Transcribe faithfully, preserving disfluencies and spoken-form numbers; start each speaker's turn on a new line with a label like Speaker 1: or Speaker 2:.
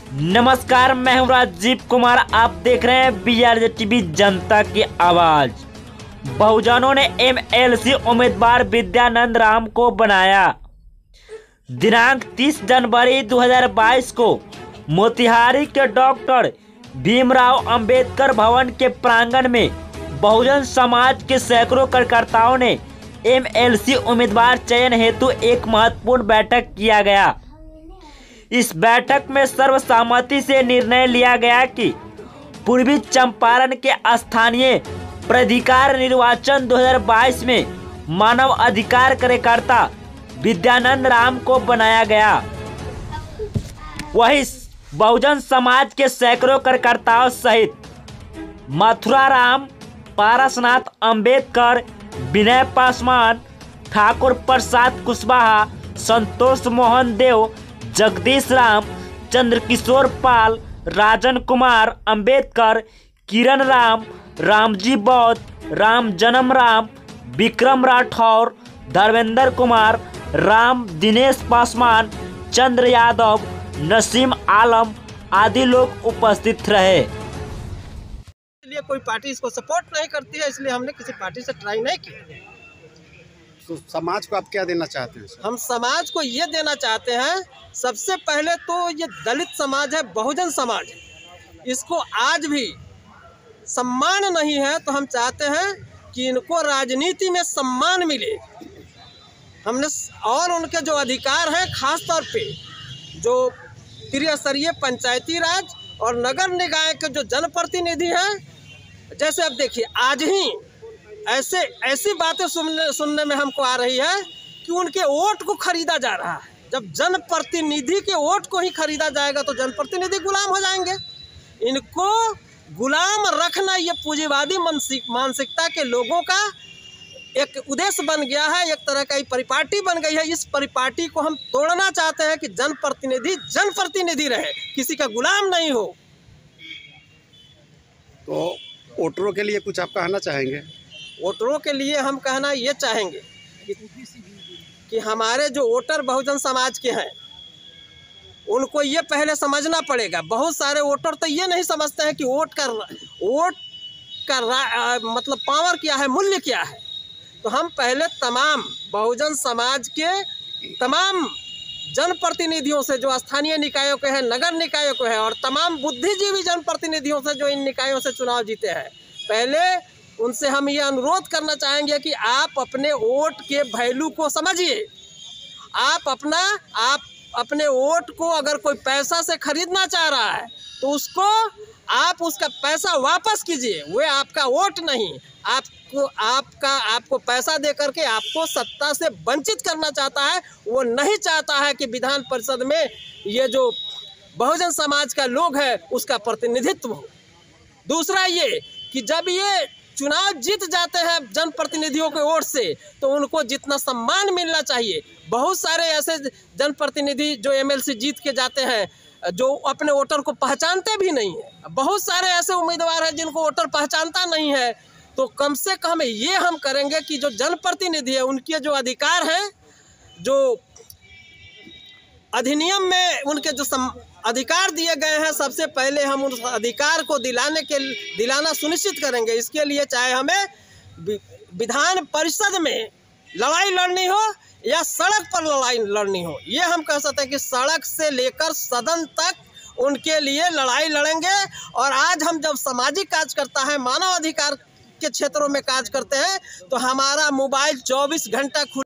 Speaker 1: नमस्कार, मैं हूं राजीव कुमार। आप देख रहे हैं बी आर जे टीवी जनता की आवाज। बहुजनों ने एम एल सी उम्मीदवार विद्यानंद राम को बनाया। दिनांक तीस जनवरी दो हज़ार बाईस को मोतिहारी के डॉक्टर भीमराव अंबेडकर भवन के प्रांगण में बहुजन समाज के सैकड़ों कार्यकर्ताओं ने एम एल सी उम्मीदवार चयन हेतु एक महत्वपूर्ण बैठक किया गया। इस बैठक में सर्वसम्मति से निर्णय लिया गया कि पूर्वी चंपारण के स्थानीय प्राधिकार निर्वाचन दो हज़ार बाईस में मानव अधिकार कार्यकर्ता विद्यानंद राम को बनाया गया। वहीं बहुजन समाज के सैकड़ों कार्यकर्ताओं सहित मथुराराम, पारसनाथ अंबेडकर, विनय पासवान, ठाकुर प्रसाद कुशवाहा, संतोष मोहन देव, जगदीश राम, चंद्रकिशोर पाल, राजन कुमार अंबेडकर, किरण राम, रामजी बौद्ध, राम जन्म राम, विक्रम राठौर, धर्मेंद्र कुमार, राम, दिनेश पासवान, चंद्र यादव, नसीम आलम आदि लोग उपस्थित रहे।
Speaker 2: इसलिए कोई पार्टी इसको सपोर्ट नहीं करती है, इसलिए हमने किसी पार्टी से ट्राई नहीं की।
Speaker 3: तो समाज को आप क्या देना चाहते हैं?
Speaker 2: हम समाज को ये देना चाहते हैं, सबसे पहले तो ये दलित समाज है, बहुजन समाज है, इसको आज भी सम्मान नहीं है। तो हम चाहते हैं कि इनको राजनीति में सम्मान मिले। हमने और उनके जो अधिकार हैं, खास तौर पे जो त्रिस्तरीय पंचायती राज और नगर निकाय के जो जनप्रतिनिधि हैं, जैसे अब देखिए आज ही ऐसे ऐसी बातें सुनने सुनने में हमको आ रही है कि उनके वोट को खरीदा जा रहा है। जब जनप्रतिनिधि के वोट को ही खरीदा जाएगा तो जनप्रतिनिधि गुलाम हो जाएंगे। इनको गुलाम रखना ये पूंजीवादी मानसिक मानसिकता के लोगों का एक उद्देश्य बन गया है, एक तरह का परिपाटी बन गई है। इस परिपाटी को हम तोड़ना चाहते हैं कि जनप्रतिनिधि जनप्रतिनिधि रहे, किसी का गुलाम नहीं हो।
Speaker 3: तो वोटरों के लिए कुछ आप कहना चाहेंगे?
Speaker 2: वोटरों के लिए हम कहना ये चाहेंगे कि, कि हमारे जो वोटर बहुजन समाज के हैं उनको ये पहले समझना पड़ेगा। बहुत सारे वोटर तो ये नहीं समझते हैं कि वोट का वोट का मतलब पावर क्या है, मूल्य क्या है। तो हम पहले तमाम बहुजन समाज के तमाम जनप्रतिनिधियों से, जो स्थानीय निकायों के हैं, नगर निकायों के हैं, और तमाम बुद्धिजीवी जनप्रतिनिधियों से जो इन निकायों से चुनाव जीते हैं, पहले उनसे हम ये अनुरोध करना चाहेंगे कि आप अपने वोट के वैल्यू को समझिए। आप अपना आप अपने वोट को अगर कोई पैसा से खरीदना चाह रहा है तो उसको आप उसका पैसा वापस कीजिए। वो आपका वोट नहीं, आपको आपका आपको पैसा दे करके आपको सत्ता से वंचित करना चाहता है। वो नहीं चाहता है कि विधान परिषद में ये जो बहुजन समाज का लोग है उसका प्रतिनिधित्व हो। दूसरा ये कि जब ये चुनाव जीत जाते हैं जनप्रतिनिधियों के वोट से तो उनको जितना सम्मान मिलना चाहिए। बहुत सारे ऐसे जनप्रतिनिधि जो एम एल सी जीत के जाते हैं जो अपने वोटर को पहचानते भी नहीं है। बहुत सारे ऐसे उम्मीदवार हैं जिनको वोटर पहचानता नहीं है। तो कम से कम ये हम करेंगे कि जो जनप्रतिनिधि है उनके जो अधिकार हैं, जो अधिनियम में उनके जो सम, अधिकार दिए गए हैं, सबसे पहले हम उस अधिकार को दिलाने के दिलाना सुनिश्चित करेंगे। इसके लिए चाहे हमें विधान परिषद में लड़ाई लड़नी हो या सड़क पर लड़ाई लड़नी हो, ये हम कह सकते हैं कि सड़क से लेकर सदन तक उनके लिए लड़ाई लड़ेंगे। और आज हम जब सामाजिक कार्य करता है, मानव अधिकार के क्षेत्रों में कार्य करते हैं, तो हमारा मोबाइल चौबीस घंटा खुला